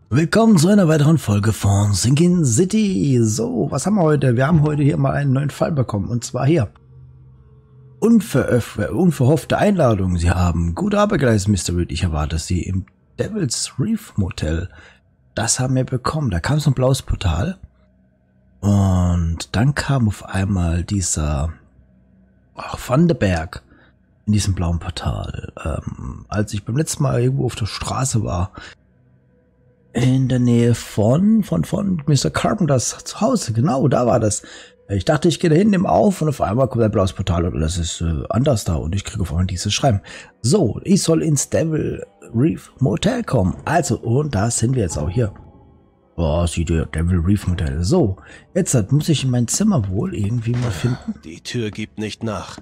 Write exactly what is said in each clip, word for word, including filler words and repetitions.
Willkommen zu einer weiteren Folge von Sinking City. So, was haben wir heute? Wir haben heute hier mal einen neuen Fall bekommen. Und zwar hier. Unveröf unverhoffte Einladung. Sie haben gute Arbeit geleistet, Mister Reed. Ich erwarte Sie im Devil's Reef Motel. Das haben wir bekommen. Da kam so ein blaues Portal. Und dann kam auf einmal dieser ach, Van der Berg in diesem blauen Portal. Ähm, als ich beim letzten Mal irgendwo auf der Straße war, in der Nähe von, von, von Mister Carpenters zu Hause. Genau, da war das. Ich dachte, ich gehe da hin, nehme auf und auf einmal kommt ein blaues Portal und das ist äh, anders da und ich kriege auf einmal dieses Schreiben. So, ich soll ins Devil Reef Motel kommen. Also, und da sind wir jetzt auch hier. Oh, sieht der Devil Reef Motel. So, jetzt muss ich mein Zimmer wohl irgendwie mal finden. Die Tür gibt nicht nach.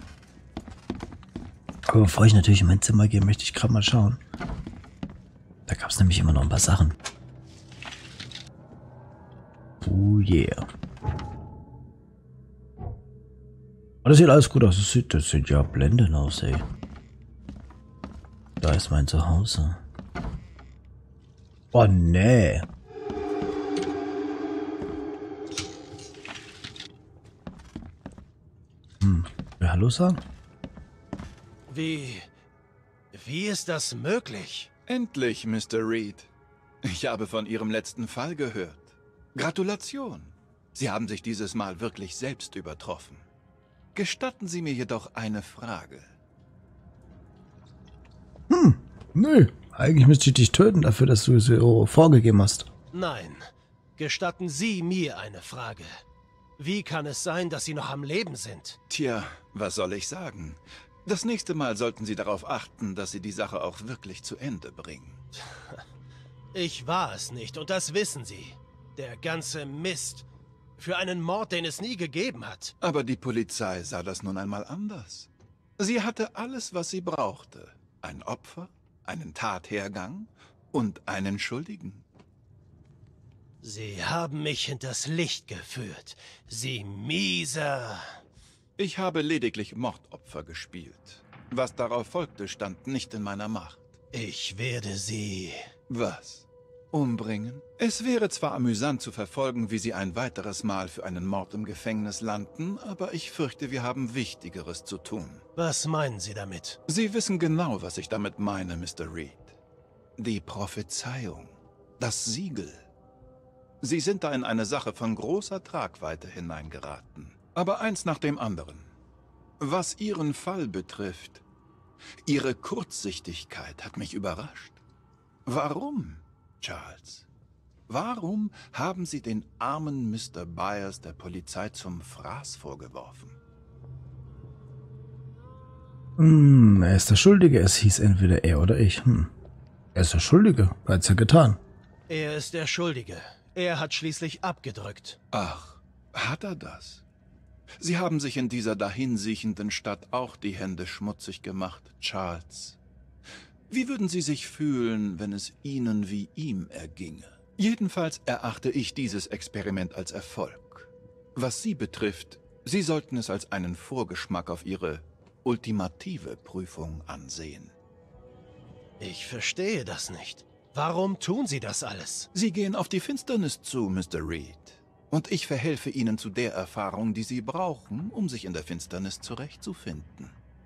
Aber bevor ich natürlich in mein Zimmer gehe, möchte ich gerade mal schauen. Da gab es nämlich immer noch ein paar Sachen. Oh yeah. Aber das sieht alles gut aus. Das sieht, das sieht ja blendend aus, ey. Da ist mein Zuhause. Oh, nee. Hm. Will Hallo sagen? Wie... Wie ist das möglich? Endlich, Mister Reed. Ich habe von Ihrem letzten Fall gehört. Gratulation. Sie haben sich dieses Mal wirklich selbst übertroffen. Gestatten Sie mir jedoch eine Frage. Hm, nö. Eigentlich müsste ich dich töten dafür, dass du so vorgegeben hast. Nein. Gestatten Sie mir eine Frage. Wie kann es sein, dass Sie noch am Leben sind? Tja, was soll ich sagen? Das nächste Mal sollten Sie darauf achten, dass Sie die Sache auch wirklich zu Ende bringen. Ich war es nicht und das wissen Sie. Der ganze Mist. Für einen Mord, den es nie gegeben hat. Aber die Polizei sah das nun einmal anders. Sie hatte alles, was sie brauchte. Ein Opfer, einen Tathergang und einen Schuldigen. Sie haben mich hinters Licht geführt. Sie mieser... Ich habe lediglich Mordopfer gespielt. Was darauf folgte, stand nicht in meiner Macht. Ich werde Sie... Was? Umbringen? Es wäre zwar amüsant zu verfolgen, wie Sie ein weiteres Mal für einen Mord im Gefängnis landen, aber ich fürchte, wir haben Wichtigeres zu tun. Was meinen Sie damit? Sie wissen genau, was ich damit meine, Mister Reed. Die Prophezeiung. Das Siegel. Sie sind da in eine Sache von großer Tragweite hineingeraten. Aber eins nach dem anderen. Was Ihren Fall betrifft, Ihre Kurzsichtigkeit hat mich überrascht. Warum, Charles? Warum haben Sie den armen Mister Byers der Polizei zum Fraß vorgeworfen? Hm, er ist der Schuldige. Es hieß entweder er oder ich. Hm. Er ist der Schuldige. Er hat's ja getan. Er ist der Schuldige. Er hat schließlich abgedrückt. Ach, hat er das? Sie haben sich in dieser dahinsiechenden Stadt auch die Hände schmutzig gemacht, Charles. Wie würden Sie sich fühlen, wenn es Ihnen wie ihm erginge? Jedenfalls erachte ich dieses Experiment als Erfolg. Was Sie betrifft, Sie sollten es als einen Vorgeschmack auf Ihre ultimative Prüfung ansehen. Ich verstehe das nicht. Warum tun Sie das alles? Sie gehen auf die Finsternis zu, Mister Reed. Und ich verhelfe Ihnen zu der Erfahrung, die Sie brauchen, um sich in der Finsternis zurechtzufinden.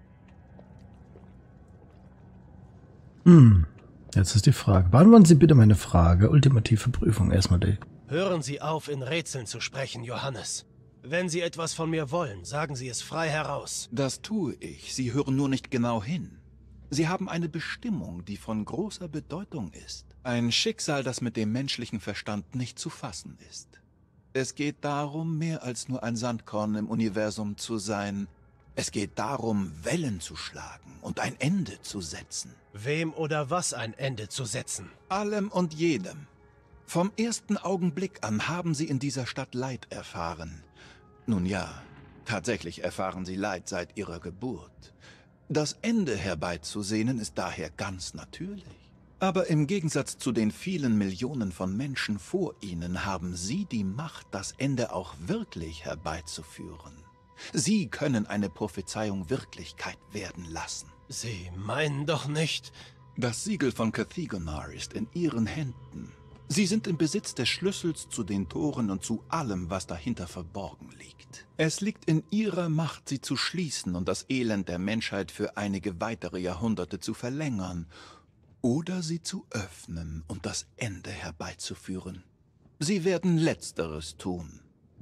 Hm, jetzt ist die Frage. Beantworten Sie bitte meine Frage. Ultimative Prüfung. Erstmal die. Hören Sie auf, in Rätseln zu sprechen, Johannes. Wenn Sie etwas von mir wollen, sagen Sie es frei heraus. Das tue ich. Sie hören nur nicht genau hin. Sie haben eine Bestimmung, die von großer Bedeutung ist. Ein Schicksal, das mit dem menschlichen Verstand nicht zu fassen ist. Es geht darum, mehr als nur ein Sandkorn im Universum zu sein. Es geht darum, Wellen zu schlagen und ein Ende zu setzen. Wem oder was ein Ende zu setzen? Allem und jedem. Vom ersten Augenblick an haben Sie in dieser Stadt Leid erfahren. Nun ja, tatsächlich erfahren Sie Leid seit Ihrer Geburt. Das Ende herbeizusehnen ist daher ganz natürlich. Aber im Gegensatz zu den vielen Millionen von Menschen vor Ihnen haben Sie die Macht, das Ende auch wirklich herbeizuführen. Sie können eine Prophezeiung Wirklichkeit werden lassen. Sie meinen doch nicht... Das Siegel von Cathigonar ist in Ihren Händen Sie sind im Besitz des Schlüssels zu den Toren und zu allem, was dahinter verborgen liegt. Es liegt in ihrer Macht, sie zu schließen und das Elend der Menschheit für einige weitere Jahrhunderte zu verlängern. Oder sie zu öffnen und das Ende herbeizuführen. Sie werden Letzteres tun.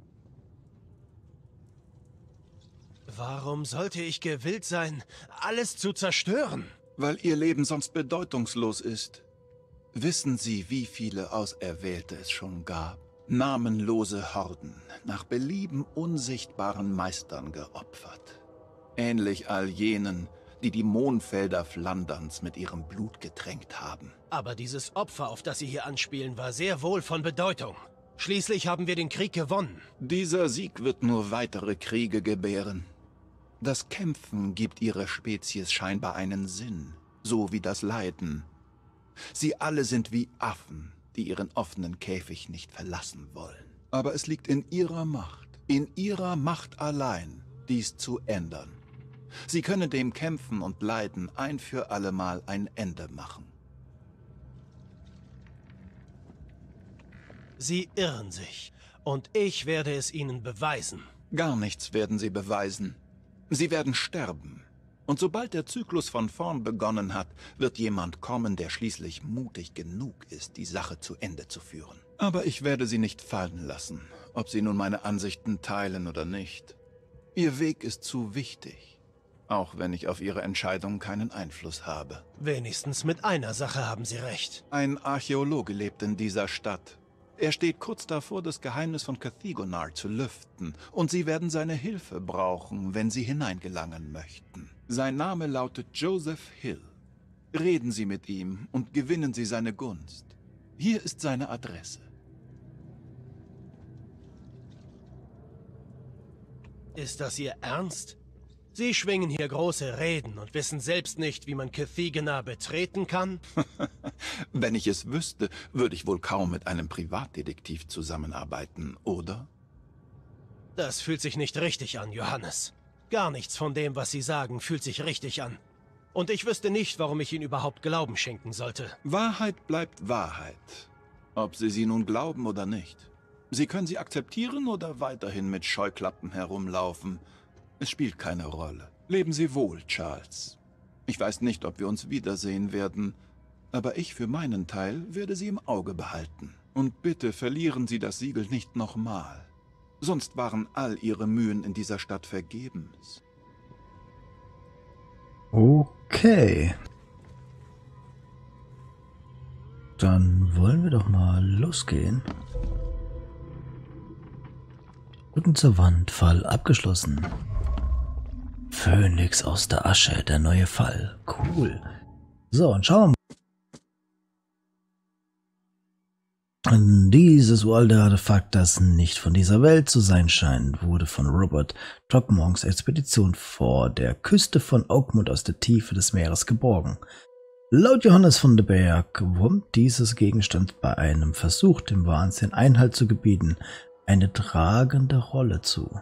Warum sollte ich gewillt sein, alles zu zerstören? Weil ihr Leben sonst bedeutungslos ist. Wissen Sie, wie viele Auserwählte es schon gab? Namenlose Horden, nach Belieben unsichtbaren Meistern geopfert. Ähnlich all jenen, die die Mondfelder Flanderns mit ihrem Blut getränkt haben. Aber dieses Opfer, auf das Sie hier anspielen, war sehr wohl von Bedeutung. Schließlich haben wir den Krieg gewonnen. Dieser Sieg wird nur weitere Kriege gebären. Das Kämpfen gibt ihrer Spezies scheinbar einen Sinn, so wie das Leiden. Sie alle sind wie Affen, die ihren offenen Käfig nicht verlassen wollen. Aber es liegt in ihrer Macht, in ihrer Macht allein, dies zu ändern. Sie können dem Kämpfen und Leiden ein für allemal ein Ende machen. Sie irren sich, und ich werde es Ihnen beweisen. Gar nichts werden Sie beweisen. Sie werden sterben. Und sobald der Zyklus von vorn begonnen hat, wird jemand kommen, der schließlich mutig genug ist, die Sache zu Ende zu führen. Aber ich werde Sie nicht fallen lassen, ob Sie nun meine Ansichten teilen oder nicht. Ihr Weg ist zu wichtig, auch wenn ich auf Ihre Entscheidung keinen Einfluss habe. Wenigstens mit einer Sache haben Sie recht. Ein Archäologe lebt in dieser Stadt. Er steht kurz davor, das Geheimnis von Cathigonar zu lüften, und Sie werden seine Hilfe brauchen, wenn Sie hineingelangen möchten. Sein Name lautet Joseph Hill. Reden Sie mit ihm und gewinnen Sie seine Gunst. Hier ist seine Adresse. Ist das Ihr Ernst? Sie schwingen hier große Reden und wissen selbst nicht, wie man Cathigonar betreten kann? Wenn ich es wüsste, würde ich wohl kaum mit einem Privatdetektiv zusammenarbeiten, oder? Das fühlt sich nicht richtig an, Johannes. Gar nichts von dem, was Sie sagen, fühlt sich richtig an. Und ich wüsste nicht, warum ich Ihnen überhaupt Glauben schenken sollte. Wahrheit bleibt Wahrheit. Ob Sie sie nun glauben oder nicht. Sie können sie akzeptieren oder weiterhin mit Scheuklappen herumlaufen. Es spielt keine Rolle. Leben Sie wohl, Charles. Ich weiß nicht, ob wir uns wiedersehen werden, aber ich für meinen Teil werde Sie im Auge behalten. Und bitte verlieren Sie das Siegel nicht nochmal. Sonst waren all Ihre Mühen in dieser Stadt vergebens. Okay. Dann wollen wir doch mal losgehen. Rücken zur Wand, Fall abgeschlossen. Phönix aus der Asche, der neue Fall. Cool. So, und schauen wir mal. Dieses uralte Artefakt, das nicht von dieser Welt zu sein scheint, wurde von Robert Throckmonks Expedition vor der Küste von Oakmont aus der Tiefe des Meeres geborgen. Laut Johannes von de Berg kommt dieses Gegenstand bei einem Versuch, dem Wahnsinn Einhalt zu gebieten, eine tragende Rolle zu.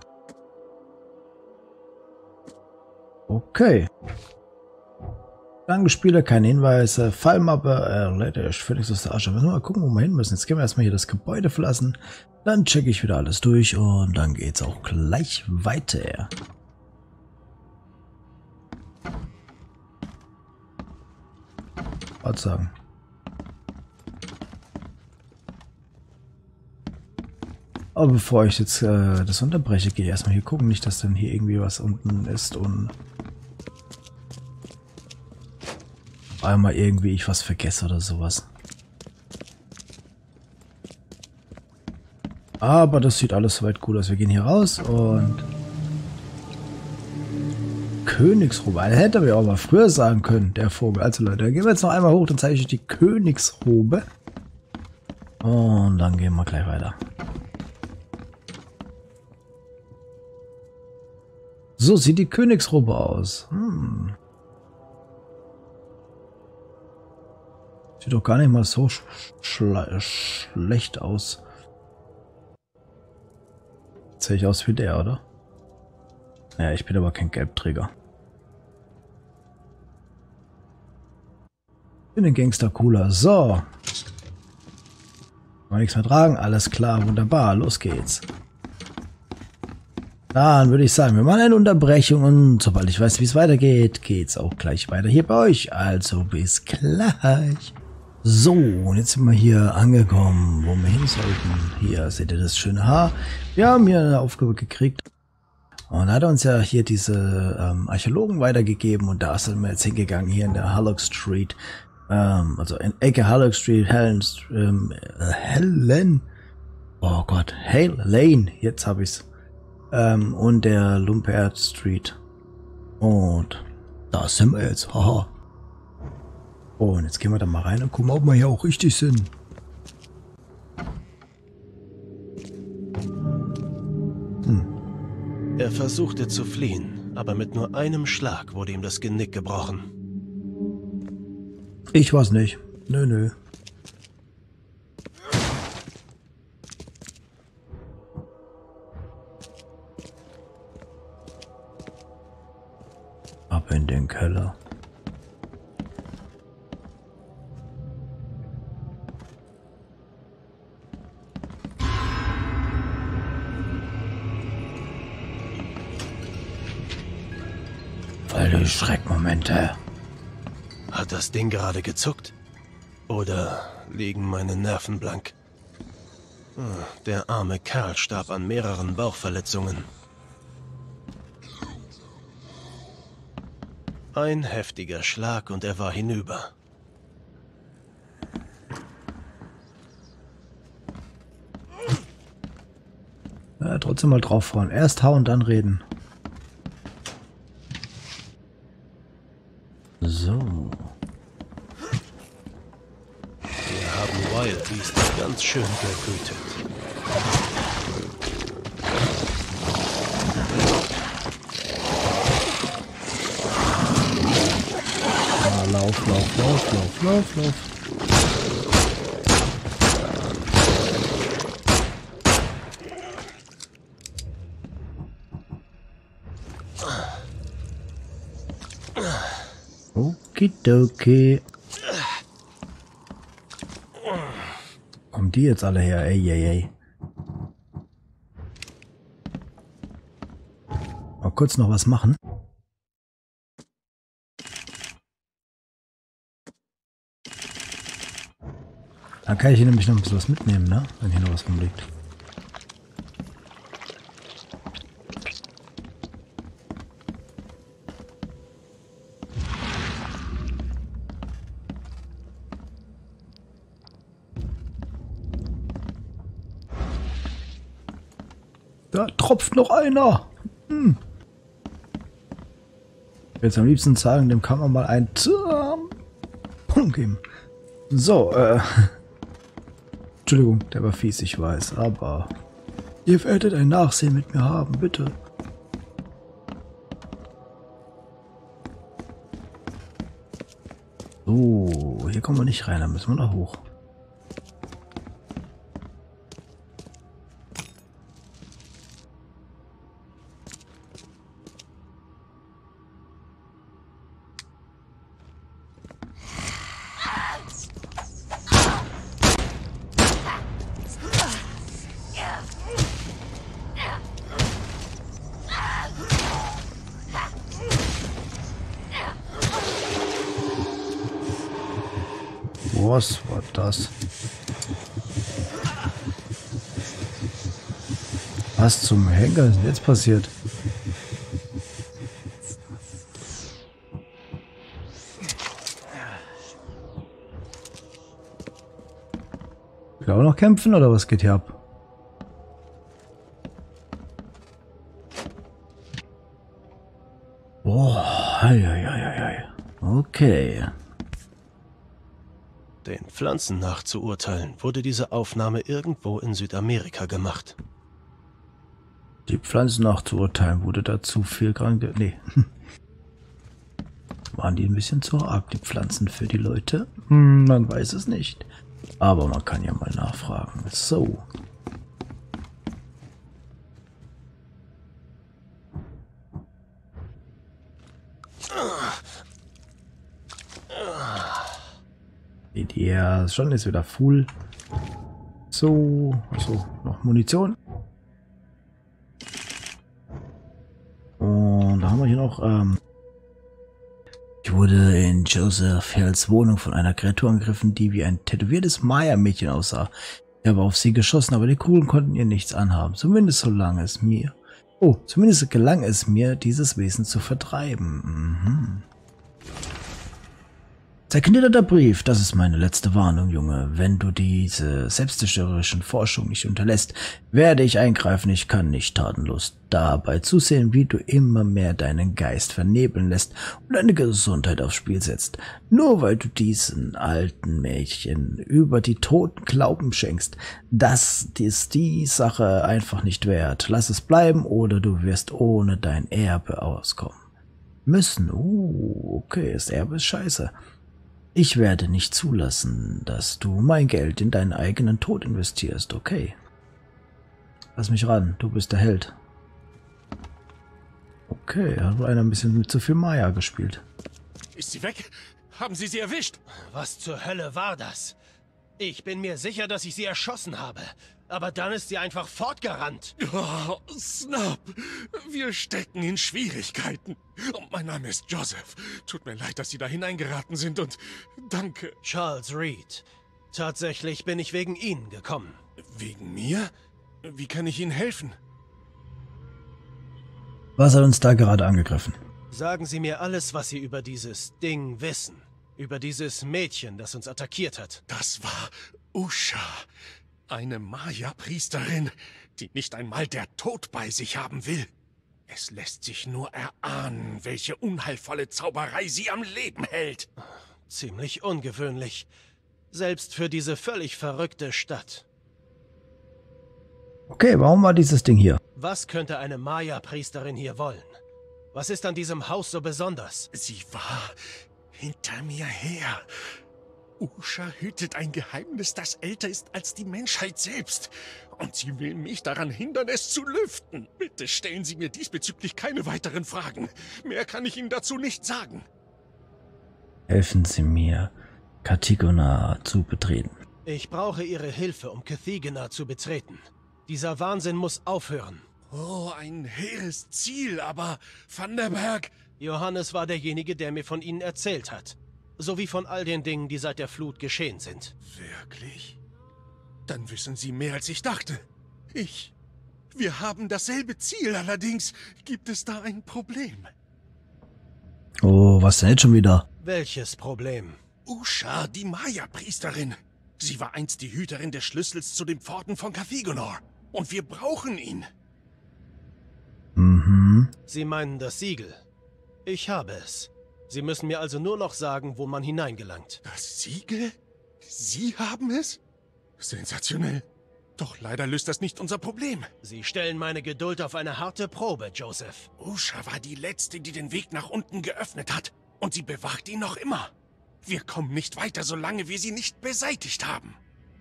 Okay. Spieler, keine Hinweise, Fallmappe, erledigt, Phönix aus der Asche. Müssen wir mal gucken, wo wir hin müssen. Jetzt können wir erstmal hier das Gebäude verlassen. Dann checke ich wieder alles durch und dann geht's auch gleich weiter. Was sagen? Aber bevor ich jetzt äh, das unterbreche, gehe ich erstmal hier gucken, nicht, dass dann hier irgendwie was unten ist und einmal irgendwie ich was vergesse oder sowas. Aber das sieht alles soweit gut aus. Wir gehen hier raus und Königsrobe. Das hätte wir auch mal früher sagen können, der Vogel. Also Leute, dann gehen wir jetzt noch einmal hoch, dann zeige ich euch die Königsrobe. Und dann gehen wir gleich weiter. So sieht die Königsrobe aus. Hm. Sieht doch gar nicht mal so sch schle schlecht aus. Jetzt sehe ich aus wie der, oder? Ja, ich bin aber kein Gelbträger. Ich bin ein Gangster cooler. So. Kann nichts mehr tragen? Alles klar, wunderbar, los geht's. Dann würde ich sagen, wir machen eine Unterbrechung und sobald ich weiß, wie es weitergeht, geht's auch gleich weiter hier bei euch. Also bis gleich. So, und jetzt sind wir hier angekommen, wo wir hin sollten. Hier seht ihr das schöne Haar. Wir haben hier eine Aufgabe gekriegt. Und da hat er uns ja hier diese ähm, Archäologen weitergegeben und da sind wir jetzt hingegangen, hier in der Hallock Street. Ähm, also in Ecke Hallock Street, Helen, ähm, Helen, oh Gott, Hale Lane, jetzt habe ich's. Ähm, und der Lumpert Street. Und da sind wir jetzt, haha. Oh, und jetzt gehen wir da mal rein und gucken, ob wir hier auch richtig sind. Hm. Er versuchte zu fliehen, aber mit nur einem Schlag wurde ihm das Genick gebrochen. Ich war's nicht. Nö, nö. Ab in den Keller. Voll die Schreckmomente. Hat das Ding gerade gezuckt? Oder liegen meine Nerven blank? Der arme Kerl starb an mehreren Bauchverletzungen. Ein heftiger Schlag und er war hinüber. Ja, trotzdem mal draufhauen. Erst hauen, dann reden. So. Wir haben Wild Beast ganz schön gebrütet. Ah, lauf, lauf, lauf, lauf, lauf, lauf. Okidoki. Kommen die jetzt alle her? Ey, ey, ey. Mal kurz noch was machen. Dann kann ich hier nämlich noch ein bisschen was mitnehmen, ne? Wenn hier noch was rumliegt. Da tropft noch einer. Hm. Ich will jetzt am liebsten sagen, dem kann man mal einen Punkt geben. So, äh. Entschuldigung, der war fies, ich weiß, aber ihr werdet ein Nachsehen mit mir haben, bitte. So, hier kommen wir nicht rein, da müssen wir noch hoch. Was war das? Was zum Henker ist denn jetzt passiert? Will er auch noch kämpfen oder was geht hier ab? Boah, ei, ei, ei, ei. Okay. Den Pflanzen nach zu urteilen, wurde diese Aufnahme irgendwo in Südamerika gemacht. Die Pflanzen nach zu urteilen, wurde da zu viel kranke. Nee. Waren die ein bisschen zu arg, die Pflanzen für die Leute? Hm, man weiß es nicht. Aber man kann ja mal nachfragen. So. Ja, schon ist wieder full. So, also noch Munition. Und da haben wir hier noch, ähm, ich wurde in Joseph Hells Wohnung von einer Kreatur angegriffen, die wie ein tätowiertes Maya-Mädchen aussah. Ich habe auf sie geschossen, aber die Kugeln konnten ihr nichts anhaben. Zumindest solange es mir... Oh, zumindest gelang es mir, dieses Wesen zu vertreiben. Mhm. Zerknitterter Brief, das ist meine letzte Warnung, Junge. Wenn du diese selbstzerstörerischen Forschung nicht unterlässt, werde ich eingreifen. Ich kann nicht tatenlos dabei zusehen, wie du immer mehr deinen Geist vernebeln lässt und deine Gesundheit aufs Spiel setzt. Nur weil du diesen alten Mädchen über die Toten Glauben schenkst, das ist die Sache einfach nicht wert. Lass es bleiben oder du wirst ohne dein Erbe auskommen müssen. Uh, okay, das Erbe ist scheiße. Ich werde nicht zulassen, dass du mein Geld in deinen eigenen Tod investierst, okay? Lass mich ran, du bist der Held. Okay, hat wohl einer ein bisschen mit zu viel Maya gespielt. Ist sie weg? Haben Sie sie erwischt? Was zur Hölle war das? Ich bin mir sicher, dass ich sie erschossen habe. Aber dann ist sie einfach fortgerannt. Oh, Snap, wir stecken in Schwierigkeiten. Und mein Name ist Joseph. Tut mir leid, dass Sie da hineingeraten sind und danke. Charles Reed. Tatsächlich bin ich wegen Ihnen gekommen. Wegen mir? Wie kann ich Ihnen helfen? Was hat uns da gerade angegriffen? Sagen Sie mir alles, was Sie über dieses Ding wissen. Über dieses Mädchen, das uns attackiert hat. Das war Usha. Eine Maya-Priesterin, die nicht einmal der Tod bei sich haben will. Es lässt sich nur erahnen, welche unheilvolle Zauberei sie am Leben hält. Ziemlich ungewöhnlich. Selbst für diese völlig verrückte Stadt. Okay, warum war dieses Ding hier? Was könnte eine Maya-Priesterin hier wollen? Was ist an diesem Haus so besonders? Sie war hinter mir her. Usha hütet ein Geheimnis, das älter ist als die Menschheit selbst. Und sie will mich daran hindern, es zu lüften. Bitte stellen Sie mir diesbezüglich keine weiteren Fragen. Mehr kann ich Ihnen dazu nicht sagen. Helfen Sie mir, Katigona zu betreten. Ich brauche Ihre Hilfe, um Katigona zu betreten. Dieser Wahnsinn muss aufhören. Oh, ein hehres Ziel, aber Van der Berg... Johannes war derjenige, der mir von Ihnen erzählt hat. Sowie von all den Dingen, die seit der Flut geschehen sind. Wirklich? Dann wissen Sie mehr, als ich dachte. Ich... Wir haben dasselbe Ziel, allerdings gibt es da ein Problem. Oh, was denn jetzt schon wieder? Welches Problem? Usha, die Maya-Priesterin. Sie war einst die Hüterin des Schlüssels zu den Pforten von Cathigonor. Und wir brauchen ihn. Mhm. Sie meinen das Siegel. Ich habe es. Sie müssen mir also nur noch sagen, wo man hineingelangt. Das Siegel? Sie haben es? Sensationell. Doch leider löst das nicht unser Problem. Sie stellen meine Geduld auf eine harte Probe, Joseph. Usha war die Letzte, die den Weg nach unten geöffnet hat. Und sie bewacht ihn noch immer. Wir kommen nicht weiter, solange wir sie nicht beseitigt haben.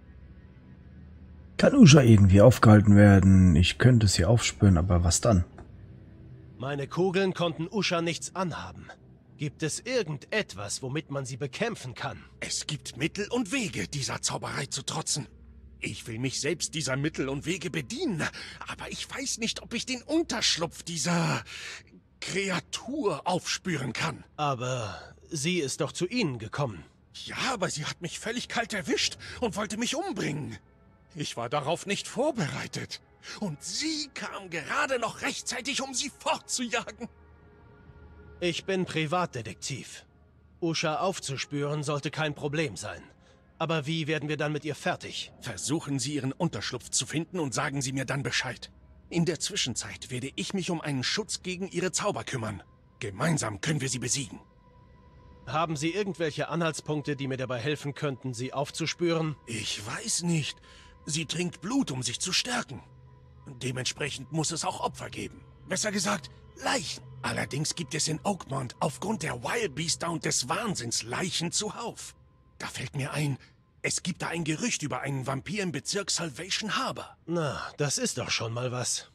Kann Usha irgendwie aufgehalten werden? Ich könnte sie aufspüren, aber was dann? Meine Kugeln konnten Usha nichts anhaben. Gibt es irgendetwas, womit man sie bekämpfen kann? Es gibt Mittel und Wege, dieser Zauberei zu trotzen. Ich will mich selbst dieser Mittel und Wege bedienen, aber ich weiß nicht, ob ich den Unterschlupf dieser Kreatur aufspüren kann. Aber sie ist doch zu Ihnen gekommen. Ja, aber sie hat mich völlig kalt erwischt und wollte mich umbringen. Ich war darauf nicht vorbereitet. Und sie kam gerade noch rechtzeitig, um sie fortzujagen. Ich bin Privatdetektiv. Usha aufzuspüren sollte kein Problem sein. Aber wie werden wir dann mit ihr fertig? Versuchen Sie, Ihren Unterschlupf zu finden und sagen Sie mir dann Bescheid. In der Zwischenzeit werde ich mich um einen Schutz gegen Ihre Zauber kümmern. Gemeinsam können wir sie besiegen. Haben Sie irgendwelche Anhaltspunkte, die mir dabei helfen könnten, sie aufzuspüren? Ich weiß nicht. Sie trinkt Blut, um sich zu stärken. Dementsprechend muss es auch Opfer geben. Besser gesagt, Leichen. Allerdings gibt es in Oakmont aufgrund der Wildbeaster und des Wahnsinns Leichen zuhauf. Da fällt mir ein, es gibt da ein Gerücht über einen Vampir im Bezirk Salvation Harbor. Na, das ist doch schon mal was.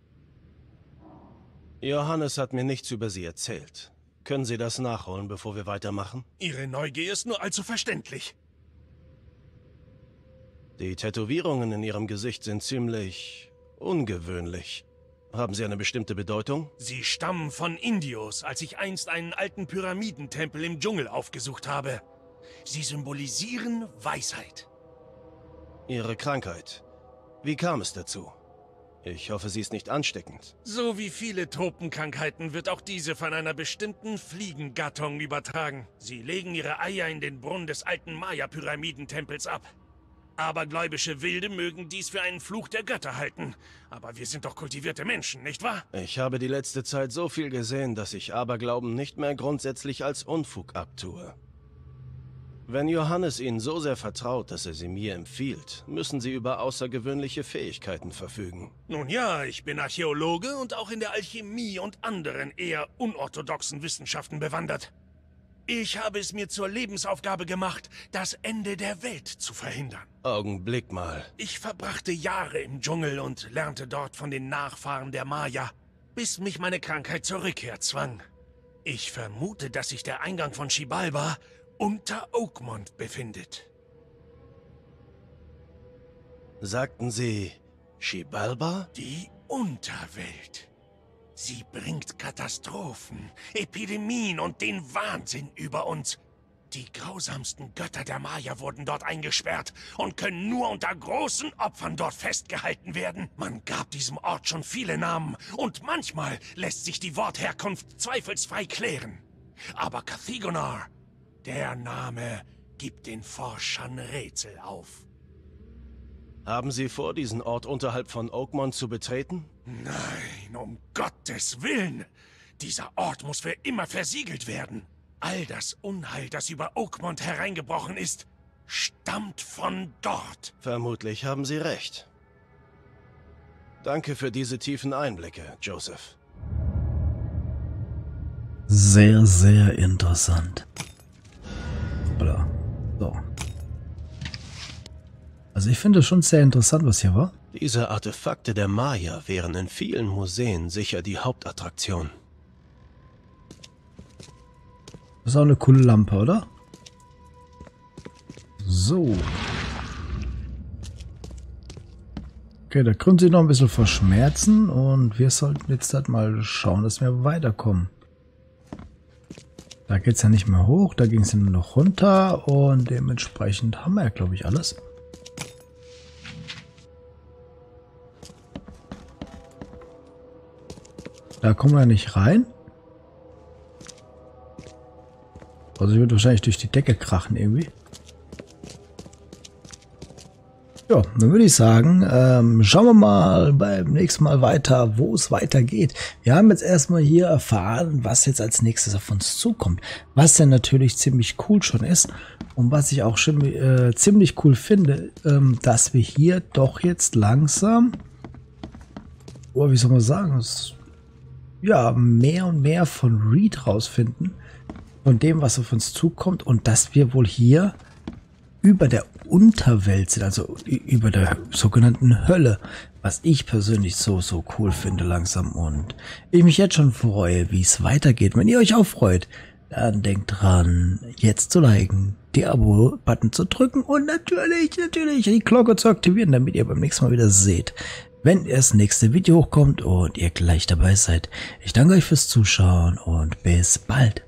Johannes hat mir nichts über Sie erzählt. Können Sie das nachholen, bevor wir weitermachen? Ihre Neugier ist nur allzu verständlich. Die Tätowierungen in Ihrem Gesicht sind ziemlich ungewöhnlich. Haben sie eine bestimmte Bedeutung? Sie stammen von Indios, als ich einst einen alten Pyramidentempel im Dschungel aufgesucht habe. Sie symbolisieren Weisheit. Ihre Krankheit. Wie kam es dazu? Ich hoffe, sie ist nicht ansteckend. So wie viele Tropenkrankheiten wird auch diese von einer bestimmten Fliegengattung übertragen. Sie legen ihre Eier in den Brunnen des alten Maya-Pyramidentempels ab. Abergläubische Wilde mögen dies für einen Fluch der Götter halten. Aber wir sind doch kultivierte Menschen, nicht wahr? Ich habe die letzte Zeit so viel gesehen, dass ich Aberglauben nicht mehr grundsätzlich als Unfug abtue. Wenn Johannes Ihnen so sehr vertraut, dass er sie mir empfiehlt, müssen Sie über außergewöhnliche Fähigkeiten verfügen. Nun ja, ich bin Archäologe und auch in der Alchemie und anderen eher unorthodoxen Wissenschaften bewandert. Ich habe es mir zur Lebensaufgabe gemacht, das Ende der Welt zu verhindern. Augenblick mal. Ich verbrachte Jahre im Dschungel und lernte dort von den Nachfahren der Maya, bis mich meine Krankheit zur Rückkehr zwang. Ich vermute, dass sich der Eingang von Xibalba unter Oakmont befindet. Sagten Sie Xibalba? Die Unterwelt. Sie bringt Katastrophen, Epidemien und den Wahnsinn über uns. Die grausamsten Götter der Maya wurden dort eingesperrt und können nur unter großen Opfern dort festgehalten werden. Man gab diesem Ort schon viele Namen und manchmal lässt sich die Wortherkunft zweifelsfrei klären. Aber Cathigonar, der Name gibt den Forschern Rätsel auf. Haben Sie vor, diesen Ort unterhalb von Oakmont zu betreten? Nein, um Gottes Willen! Dieser Ort muss für immer versiegelt werden. All das Unheil, das über Oakmont hereingebrochen ist, stammt von dort. Vermutlich haben Sie recht. Danke für diese tiefen Einblicke, Joseph. Sehr, sehr interessant. Oder so. Also ich finde es schon sehr interessant, was hier war. Diese Artefakte der Maya wären in vielen Museen sicher die Hauptattraktion. Das ist auch eine coole Lampe, oder? So. Okay, da können sie noch ein bisschen verschmerzen und wir sollten jetzt halt mal schauen, dass wir weiterkommen. Da geht es ja nicht mehr hoch, da ging es nur noch runter und dementsprechend haben wir ja, glaube ich, alles. Da kommen wir ja nicht rein. Also ich würde wahrscheinlich durch die Decke krachen irgendwie. Ja, dann würde ich sagen, ähm, schauen wir mal beim nächsten Mal weiter, wo es weitergeht. Wir haben jetzt erstmal hier erfahren, was jetzt als nächstes auf uns zukommt. Was denn natürlich ziemlich cool schon ist und was ich auch schon äh, ziemlich cool finde, ähm, dass wir hier doch jetzt langsam, oh, wie soll man sagen, das, ja, mehr und mehr von Reed rausfinden, von dem, was auf uns zukommt und dass wir wohl hier über der Unterwelt sind, also über der sogenannten Hölle, was ich persönlich so, so cool finde langsam und ich mich jetzt schon freue, wie es weitergeht. Wenn ihr euch auch freut, dann denkt dran, jetzt zu liken, die Abo-Button zu drücken und natürlich, natürlich die Glocke zu aktivieren, damit ihr beim nächsten Mal wieder seht, wenn das nächste Video hochkommt und ihr gleich dabei seid. Ich danke euch fürs Zuschauen und bis bald.